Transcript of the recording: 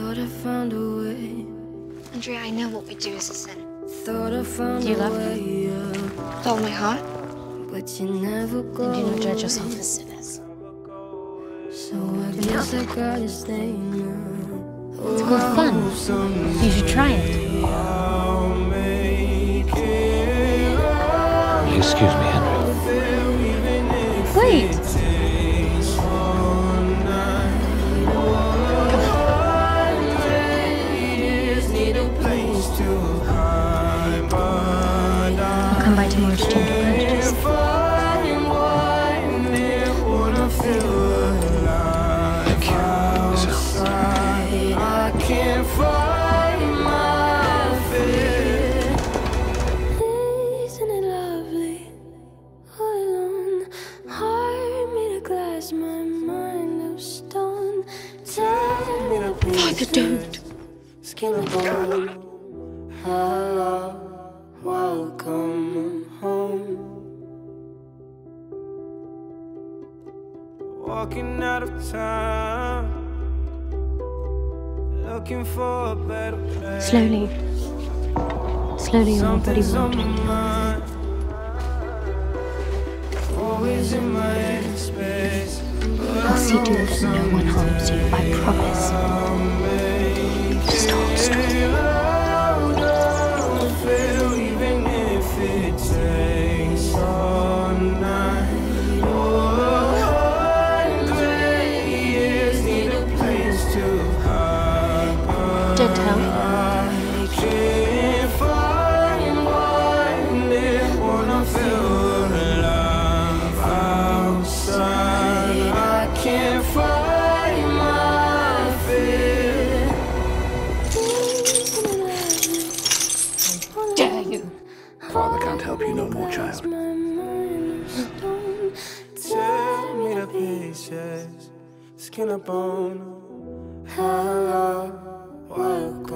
Thought I found a way. Andrea, I know what we do is a sin. Thought I found Do you a love way. me? With all my heart? But you never go. And do not judge yourself as sinners. So I guess I gotta stay now. It's called fun. You should try it. Will you excuse me, Andrea? Wait! I'll come by tomorrow to change your bandages. Thank you, Isabel. I can't find my fear. Isn't it lovely? All alone, heart made of glass, my mind of stone. Tear me to Father, don't. skin of bone. Hello, welcome home. Walking out of town, looking for a better place. Slowly. Slowly your body will do. Always in my head space. I'll see to it that no one harms you, I promise. Just hold straight. Even if it takes all night. Oh, 100 years need a place to hide. Don't tell. I can't find one that wanna feel alive outside. I can't find my fear. Dare you? Father can't help you no more, child. Tear me to pieces, skin and bone. Hello, welcome.